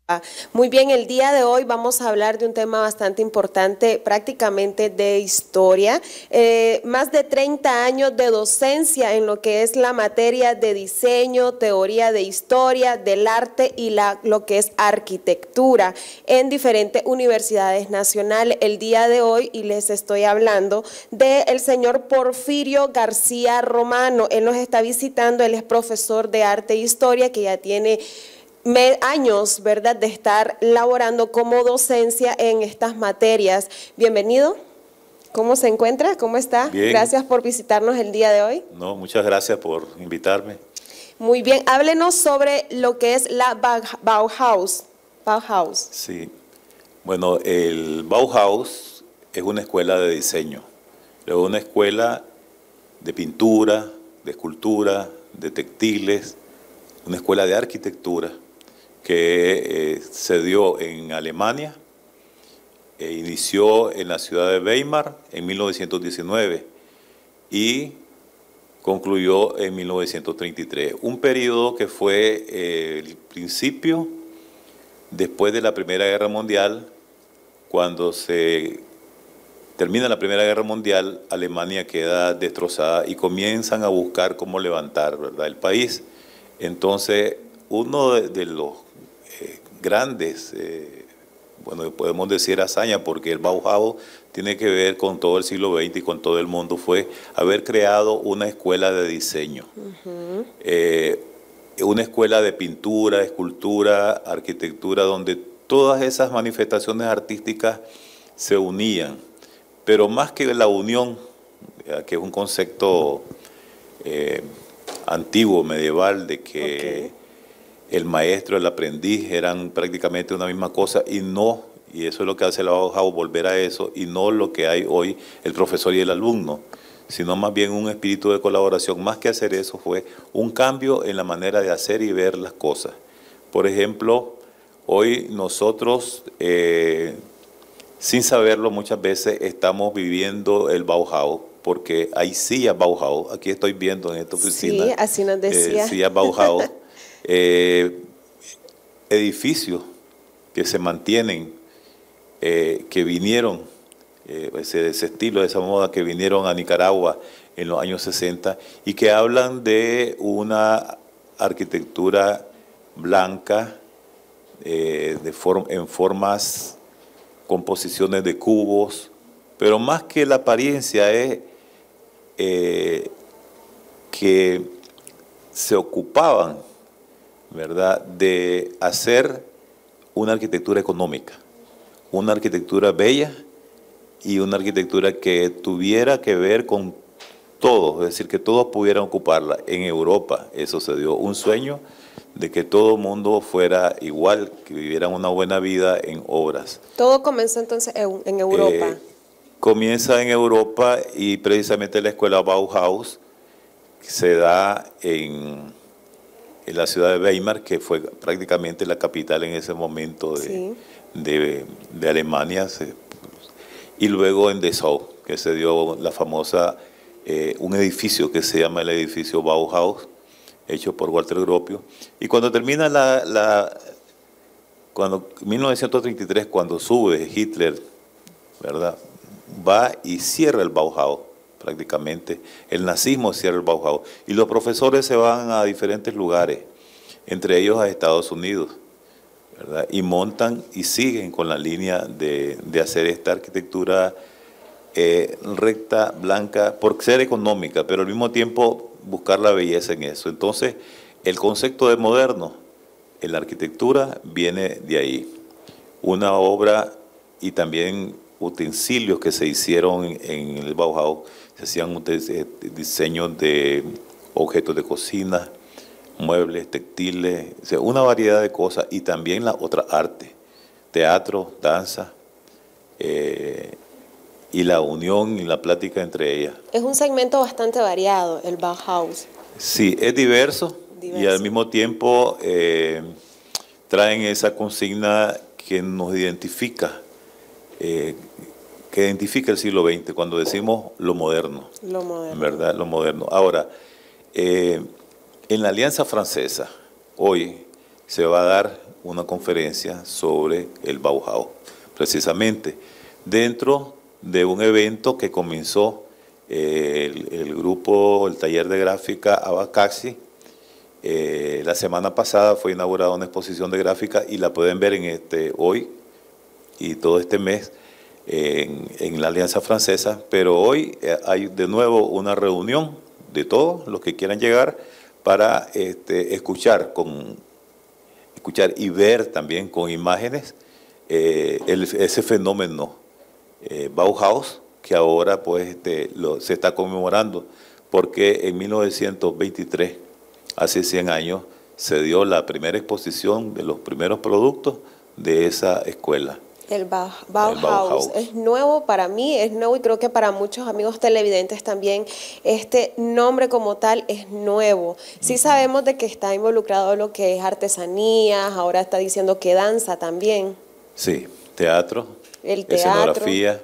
Muy bien, el día de hoy vamos a hablar de un tema bastante importante, prácticamente de historia. Más de 30 años de docencia en lo que es la materia de diseño, teoría de historia, del arte y lo que es arquitectura en diferentes universidades nacionales. El día de hoy, y les estoy hablando del señor Porfirio García Romano. Él nos está visitando, él es profesor de arte e historia que ya tiene años, ¿verdad?, de estar laborando como docencia en estas materias. Bienvenido. ¿Cómo se encuentra? ¿Cómo está? Bien. Gracias por visitarnos el día de hoy. No, muchas gracias por invitarme. Muy bien. Háblenos sobre lo que es la Bauhaus. Bauhaus. Sí. Bueno, el Bauhaus es una escuela de diseño. Es una escuela de pintura, de escultura, de textiles, una escuela de arquitectura que se dio en Alemania, inició en la ciudad de Weimar en 1919 y concluyó en 1933. Un periodo que fue el principio, después de la Primera Guerra Mundial. Cuando se termina la Primera Guerra Mundial, Alemania queda destrozada y comienzan a buscar cómo levantar, ¿verdad?, el país. Entonces, uno de los grandes, bueno, podemos decir hazaña, porque el Bauhaus tiene que ver con todo el siglo XX y con todo el mundo, fue haber creado una escuela de diseño. Una escuela de pintura, escultura, arquitectura, donde todas esas manifestaciones artísticas se unían. Pero más que la unión, que es un concepto antiguo, medieval, de que el maestro y el aprendiz eran prácticamente una misma cosa, y eso es lo que hace la Bauhaus, volver a eso, y no lo que hay hoy el profesor y el alumno, sino más bien un espíritu de colaboración. Más que hacer eso, fue un cambio en la manera de hacer y ver las cosas. Por ejemplo, hoy nosotros, sin saberlo muchas veces, estamos viviendo el Bauhaus, porque hay sillas Bauhaus. Aquí estoy viendo en esta oficina. Sí, así nos decía. Sillas Bauhaus. Edificios que se mantienen, que vinieron, ese estilo, esa moda, que vinieron a Nicaragua en los años 60 y que hablan de una arquitectura blanca, en formas, composiciones de cubos, pero más que la apariencia es que se ocupaban, ¿verdad?, de hacer una arquitectura económica, una arquitectura bella y una arquitectura que tuviera que ver con todos, es decir, que todos pudieran ocuparla. En Europa eso se dio, un sueño de que todo el mundo fuera igual, que vivieran una buena vida en obras. Todo comenzó entonces en Europa. Comienza en Europa, y precisamente la escuela Bauhaus se da en la ciudad de Weimar, que fue prácticamente la capital en ese momento de Alemania, y luego en Dessau, que se dio la famosa, un edificio que se llama el edificio Bauhaus, hecho por Walter Gropius. Y cuando termina cuando 1933, cuando sube Hitler, ¿verdad?, va y cierra el Bauhaus prácticamente. El nazismo cierra el Bauhaus y los profesores se van a diferentes lugares, entre ellos a Estados Unidos, ¿verdad?, y montan y siguen con la línea de hacer esta arquitectura recta, blanca, por ser económica, pero al mismo tiempo buscar la belleza en eso. Entonces, el concepto de moderno en la arquitectura viene de ahí. Una obra y también utensilios que se hicieron en el Bauhaus, se hacían diseños de objetos de cocina, muebles, textiles, o sea, una variedad de cosas, y también la otra arte, teatro, danza, y la unión y la plática entre ellas. Es un segmento bastante variado, el Bauhaus. Sí, es diverso. Y al mismo tiempo traen esa consigna que nos identifica, que identifica el siglo XX, cuando decimos lo moderno. Lo moderno. ¿Verdad? Lo moderno. Ahora, en la Alianza Francesa, hoy, se va a dar una conferencia sobre el Bauhaus, precisamente dentro de un evento que comenzó el grupo, el taller de gráfica Abacaxi. La semana pasada fue inaugurada una exposición de gráfica y la pueden ver hoy y todo este mes en la Alianza Francesa, pero hoy hay de nuevo una reunión de todos los que quieran llegar para escuchar y ver también con imágenes ese fenómeno Bauhaus, que ahora pues se está conmemorando, porque en 1923, hace 100 años, se dio la primera exposición de los primeros productos de esa escuela. El Bauhaus es nuevo para mí, es nuevo y creo que para muchos amigos televidentes también este nombre como tal es nuevo. Sí sabemos de que está involucrado lo que es artesanías, ahora está diciendo que danza también. Sí, teatro, el teatro, escenografía,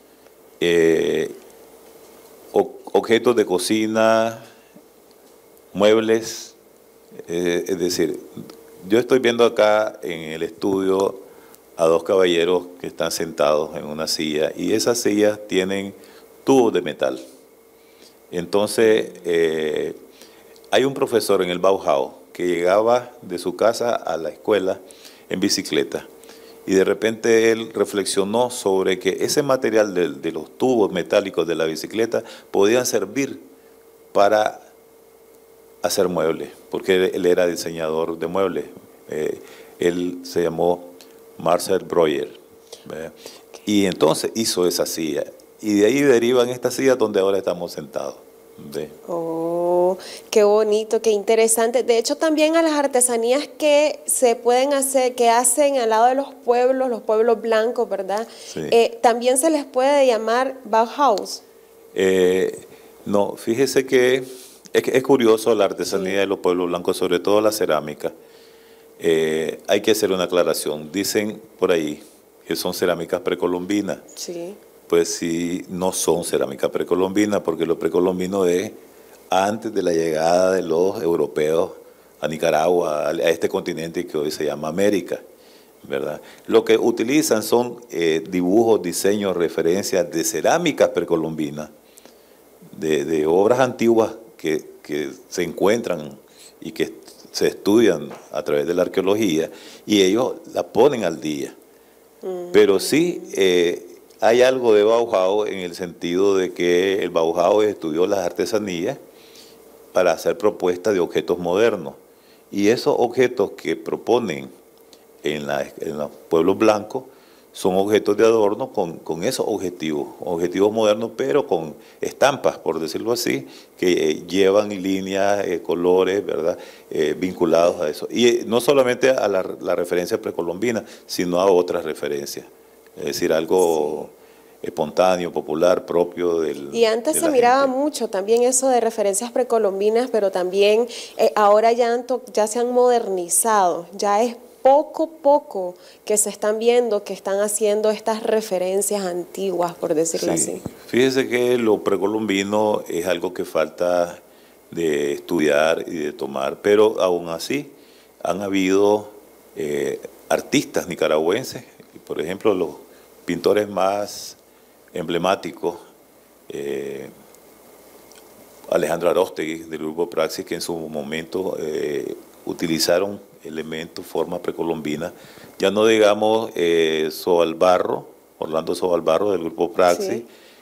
objetos de cocina, muebles, es decir, yo estoy viendo acá en el estudio a dos caballeros que están sentados en una silla y esas sillas tienen tubos de metal. Entonces, hay un profesor en el Bauhaus que llegaba de su casa a la escuela en bicicleta y de repente él reflexionó sobre que ese material de los tubos metálicos de la bicicleta podían servir para hacer muebles, porque él era diseñador de muebles. Él se llamó Marcel Breuer, y entonces hizo esa silla y de ahí derivan estas sillas donde ahora estamos sentados. Oh, qué bonito, qué interesante. De hecho, también a las artesanías que se pueden hacer, que hacen al lado de los pueblos blancos, ¿verdad? Sí. También se les puede llamar Bauhaus. No, fíjese que es curioso la artesanía de los pueblos blancos, sobre todo la cerámica. Hay que hacer una aclaración. Dicen por ahí que son cerámicas precolombinas. Sí. Pues sí, no son cerámicas precolombinas, porque lo precolombino es antes de la llegada de los europeos a Nicaragua, a este continente que hoy se llama América, ¿verdad? Lo que utilizan son dibujos, diseños, referencias de cerámicas precolombinas, de obras antiguas que se encuentran y que se estudian a través de la arqueología y ellos la ponen al día. Pero sí hay algo de Bauhaus en el sentido de que el Bauhaus estudió las artesanías para hacer propuestas de objetos modernos. Y esos objetos que proponen en los pueblos blancos son objetos de adorno con esos objetivos modernos, pero con estampas, por decirlo así, que llevan líneas, colores, ¿verdad?, vinculados a eso. Y no solamente a la referencia precolombina, sino a otras referencias. Es decir, algo espontáneo, popular, propio del... Y antes se miraba mucho también eso de referencias precolombinas, pero también ahora ya se han modernizado, ya es poco que se están viendo, que están haciendo estas referencias antiguas, por decirlo así. Fíjese que lo precolombino es algo que falta de estudiar y de tomar, pero aún así han habido artistas nicaragüenses, por ejemplo, los pintores más emblemáticos, Alejandro Aróstegui del grupo Praxis, que en su momento utilizaron elementos, formas precolombinas, ya no digamos Orlando Sobalbarro del grupo Praxis,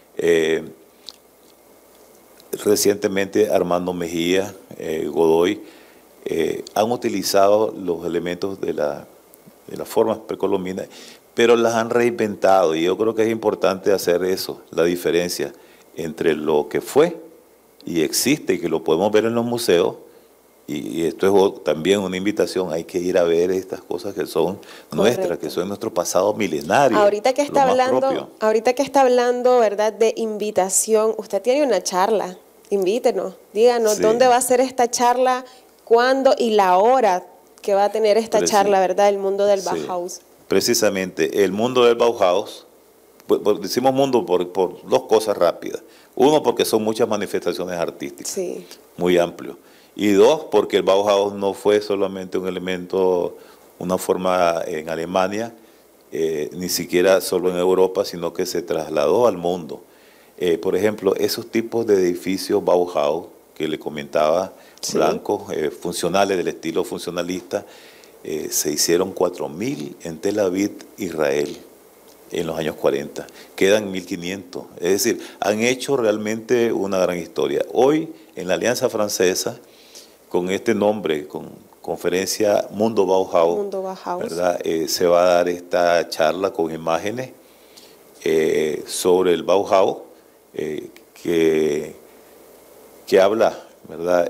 recientemente Armando Mejía, Godoy, han utilizado los elementos de las formas precolombinas, pero las han reinventado y yo creo que es importante hacer eso, la diferencia entre lo que fue y existe y que lo podemos ver en los museos. Y esto es también una invitación, hay que ir a ver estas cosas que son nuestras, que son nuestro pasado milenario. Ahorita que está hablando, ¿verdad?, de invitación, usted tiene una charla, invítenos, díganos dónde va a ser esta charla, cuándo y la hora que va a tener esta charla, ¿verdad?, el mundo del Bauhaus. Precisamente, el mundo del Bauhaus, decimos mundo por dos cosas rápidas. Uno, porque son muchas manifestaciones artísticas, muy amplio. Y dos, porque el Bauhaus no fue solamente un elemento, una forma en Alemania, ni siquiera solo en Europa, sino que se trasladó al mundo. Por ejemplo, esos tipos de edificios Bauhaus que le comentaba, sí, blancos, funcionales, del estilo funcionalista, se hicieron 4.000 en Tel Aviv, Israel, en los años 40. Quedan 1.500. Es decir, han hecho realmente una gran historia. Hoy, en la Alianza Francesa, con este nombre, con Conferencia Mundo Bauhaus, ¿verdad? Se va a dar esta charla con imágenes sobre el Bauhaus, que habla, ¿verdad?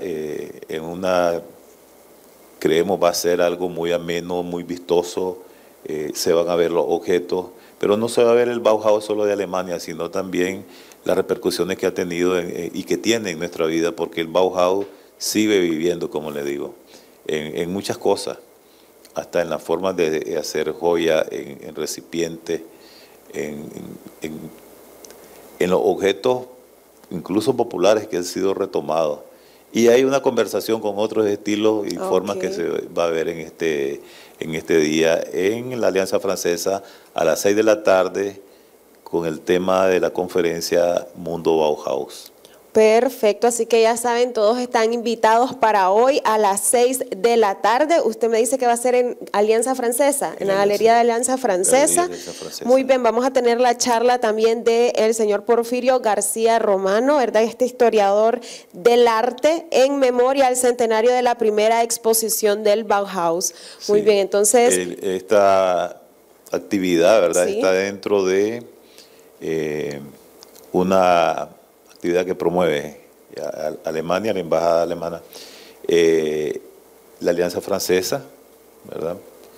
Creemos va a ser algo muy ameno, muy vistoso, se van a ver los objetos, pero no se va a ver el Bauhaus solo de Alemania, sino también las repercusiones que ha tenido y que tiene en nuestra vida, porque el Bauhaus sigue viviendo, como le digo, en muchas cosas, hasta en la forma de hacer joya, en recipientes, en los objetos incluso populares que han sido retomados. Y hay una conversación con otros estilos y formas que se va a ver en este día en la Alianza Francesa a las 6 de la tarde con el tema de la conferencia Mundo Bauhaus. Perfecto, así que ya saben, todos están invitados para hoy a las 6 de la tarde. Usted me dice que va a ser en Alianza Francesa, en la Galería de Alianza Francesa. Muy bien, vamos a tener la charla también del señor Porfirio García Romano, ¿verdad? Este historiador del arte en memoria al centenario de la primera exposición del Bauhaus. Muy bien, entonces... Esta actividad, ¿verdad? Sí. Está dentro de una actividad que promueve Alemania, la embajada alemana, la Alianza Francesa, ¿verdad?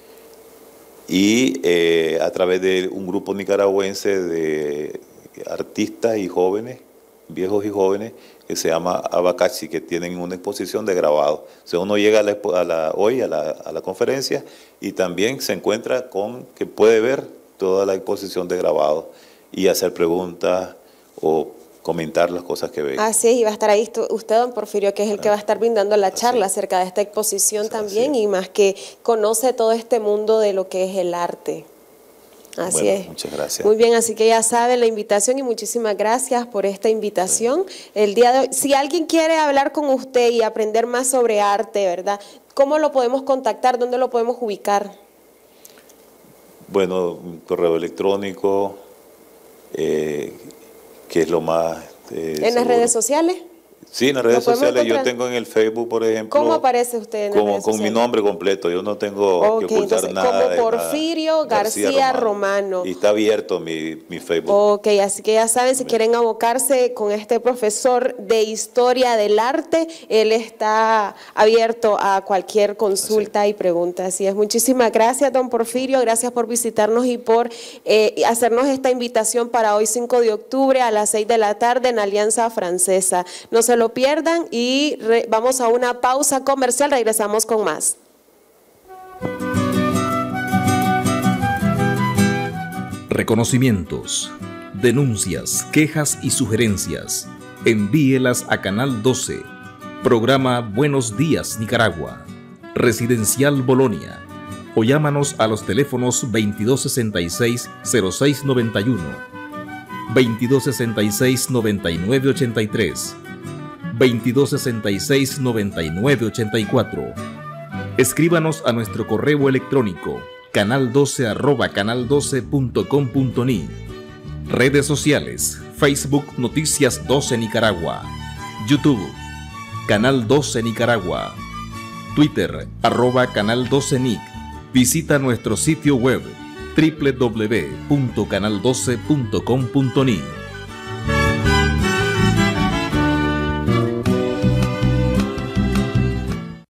Y a través de un grupo nicaragüense de artistas y jóvenes, viejos y jóvenes, que se llama Abacaxi, que tienen una exposición de grabados. O sea, uno llega hoy a la conferencia y también se encuentra con que puede ver toda la exposición de grabados y hacer preguntas o comentar las cosas que ve. Así es, y va a estar ahí usted, don Porfirio, que es el que va a estar brindando la charla acerca de esta exposición también, y más que conoce todo este mundo de lo que es el arte. Así es. Muchas gracias. Muy bien, así que ya saben la invitación y muchísimas gracias por esta invitación. El día de hoy, si alguien quiere hablar con usted y aprender más sobre arte, ¿verdad? ¿Cómo lo podemos contactar? ¿Dónde lo podemos ubicar? Bueno, un correo electrónico, que es lo más ¿En las redes sociales? Sí, en las redes sociales. Yo tengo en el Facebook, por ejemplo. ¿Cómo aparece usted en las redes sociales? Con mi nombre completo. Yo no tengo que ocultar entonces, nada. Como Porfirio García Romano. Y está abierto mi Facebook. Ok, así que ya saben, si quieren abocarse con este profesor de Historia del Arte, él está abierto a cualquier consulta y pregunta. Así es. Muchísimas gracias, don Porfirio. Gracias por visitarnos y por hacernos esta invitación para hoy, 5 de octubre, a las 6 de la tarde en Alianza Francesa. No se lo pierdan y vamos a una pausa comercial, regresamos con más. Reconocimientos, denuncias, quejas y sugerencias. Envíelas a Canal 12, programa Buenos Días Nicaragua, Residencial Bolonia, o llámanos a los teléfonos 2266-0691, 2266-9983, 2266-9984. Escríbanos a nuestro correo electrónico canal12@canal12.com.ni. Redes sociales: Facebook Noticias 12 Nicaragua, YouTube Canal 12 Nicaragua, Twitter @Canal 12 Nic. Visita nuestro sitio web www.canal12.com.ni.